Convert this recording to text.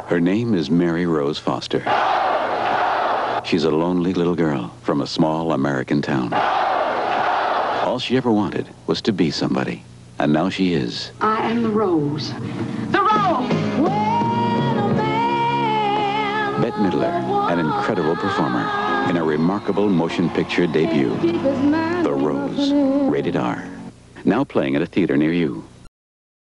Her name is Mary Rose Foster. She's a lonely little girl from a small American town. All she ever wanted was to be somebody. And now she is. I am the Rose. The Rose! Bette Midler, an incredible performer in a remarkable motion picture debut. The Rose, rated R. Now playing at a theater near you.